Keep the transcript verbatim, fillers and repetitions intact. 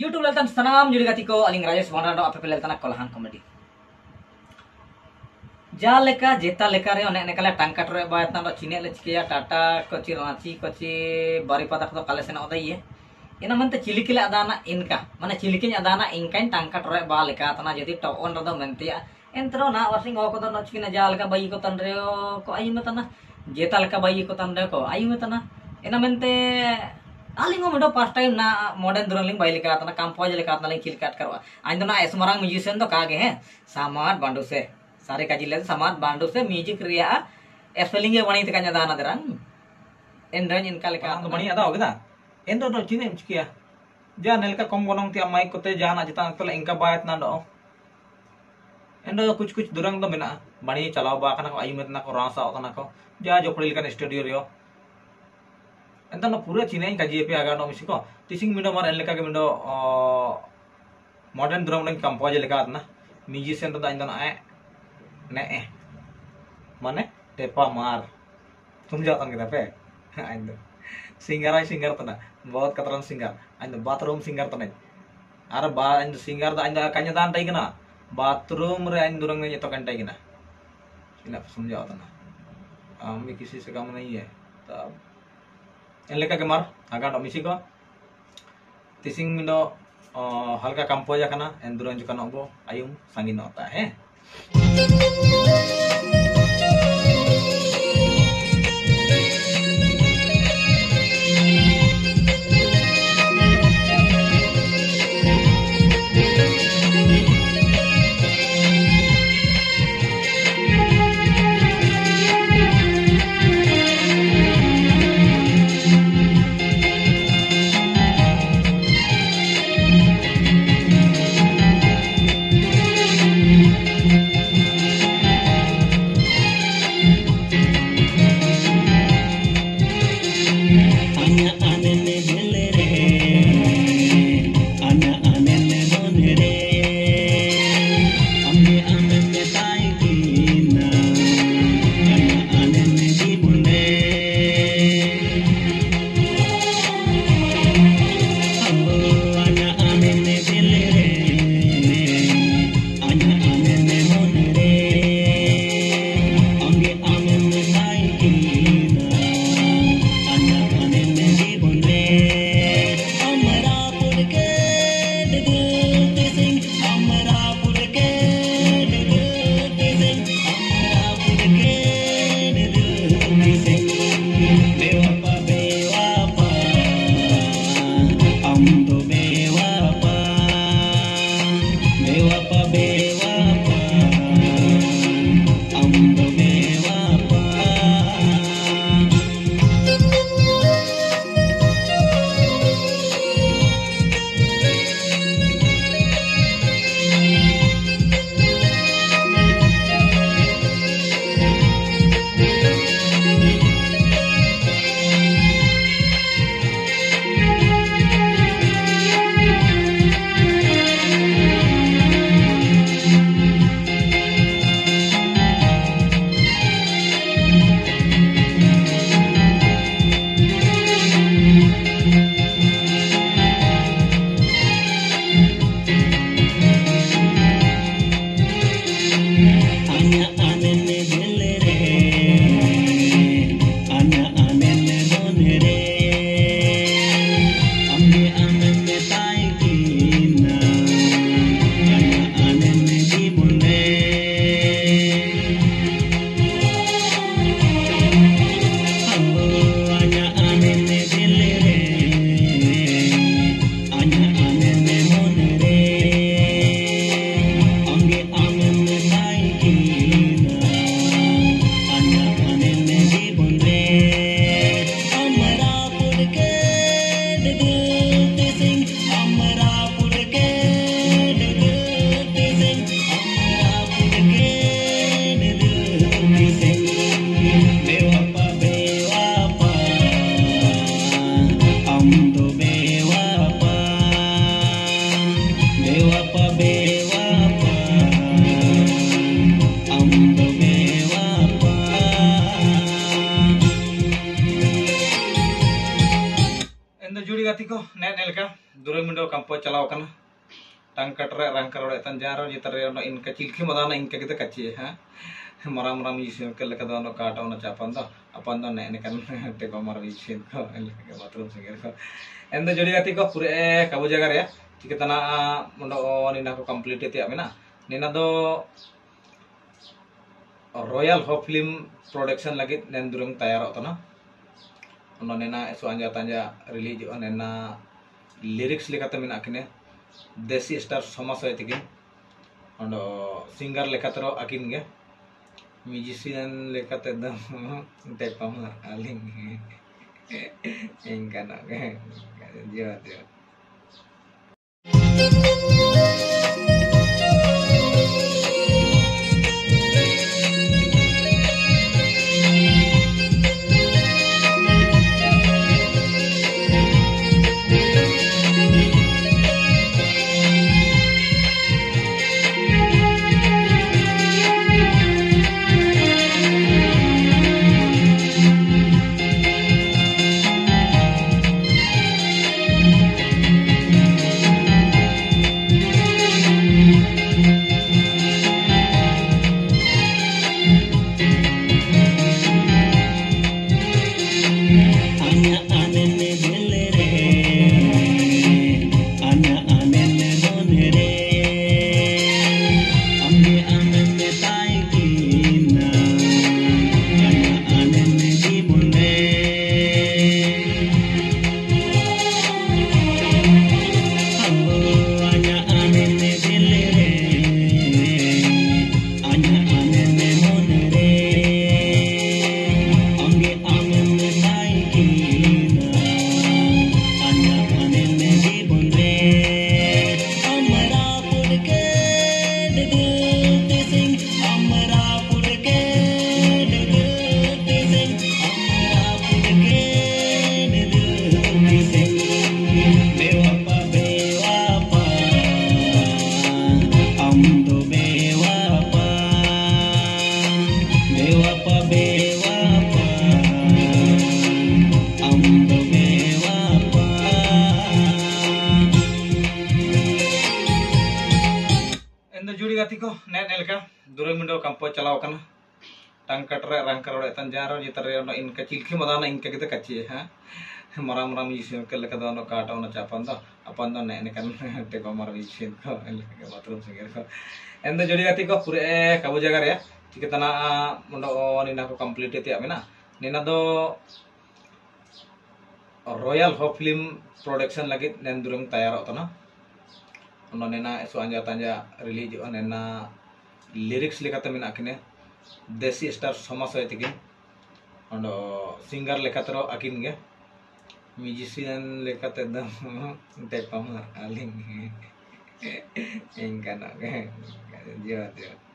YouTube leltan sanam judi gati ko aling Rajesh Bonrando ape leltan kolahan comedy. Ja leka jeta leka re onek nekale tangkat re bayat nando cine le cikia tata koci ranci koci bari pada ko kale sena odai ye. Ina mante cilikile adana inka. Mana cilikinya adana inkain tangkat re ba leka tana jadi to on rado mentia. Entro na wasing ko to no cikina ja leka bayi ko tanreo ko ayu metana. Jeta leka bayi ko tanreo ko ayu metana. Ina mente aling ngomong do pas time na modern duraling bayi leka tana kampo aja leka tana ling cilikat karwa. Ain na esmarang musician to kage he. Samat bandu se. सारे काजिले समाज बांडो से music रिया spelling ये बनी तकanya दाना दरang एंड्रन इनका लेका तो बनी ada होगा एंड्रो तो चिने चिकिया जा नेलका कम गोनों ती माइक कोते जहाना जिता तो इनका बायत ना दो एंड्रो कुछ कुछ दुरंग तो मेना बनी चलाओ बा कना को आयुमत ना को रासा कना को जा जोपड़ी का स्टूडियो रियो एंता ना पूरा चिने काजी पे आगा नो मिसिको टीचिंग मिडो मार एलका के मिडो मॉडर्न ड्रम लंग कंपोज लेका ना म्यूजिशियन तो दाइन ना ने माने टेपा मार तुम जाता kita pe आइंदो सिंगर आई सिंगर तना बहुत कतरन सिंगर आइंदो बाथरूम सिंगर तना आर बा आइंदो सिंगर दा आइंदो कanya dan tai kena बाथरूम रे आइंदो रंग ये तो कंटाई कना सिना समझाओ तना हमें किसी से काम नहीं है तब इन लेका के मार आगा नो मिसी को तिसिंग मिनो हल्का कंपोज कना एंदुरन जुका नबो आयुम सांगिन होता है दुरंग मिंडो कंपो चलाव कना टंकट रे रंकर रे तन जारो जितरे नो इनका चिलखी मदाना इनका किते कच्ची है मरा मरा म्यूजियम के लेका दो काटा नो चापन दो अपन दो ने ने kan te ko mar museum को लेका बाथरूम सिंगर को एंड जोड़ी गति को पूरे काबू जगह रे चिकतना मुंडो निना को कंप्लीट ते आमेना निना दो रॉयल हो फिल्म प्रोडक्शन लगे नेन दुरंग तैयार होतना ono nena eso anja tanja release on nena lyrics lekate mena kine desi star somas hoy tiki ondo singer lekatero akin ge musician lekate dam te pamar aling engkana ge jio jio दुरंग मिंडो कंपो चलाव कना टंकट रे रंकर रे तन जारो जितरे no इनका चिलखी मदाना इनका किते कच्ची है मरा मरा म्यूजियम के लेका दो काटा नो चापन दो अपन दो ने ने kan te ko mar museum को लेका बाथरूम सिंगर को एंड जोड़ी गति को पूरे काबू जगह रे चिकतना मुंडो निना को कंप्लीट ते आमेना निना दो रॉयल हो फिल्म प्रोडक्शन लगे नेन दुरंग तैयार होतना ono nena eso anja tanja release on nena lyrics lekate mena kine desi star somas hoy tiki ondo singer lekatero akin ge musician lekate dam te pamar aling engkana ge jio jio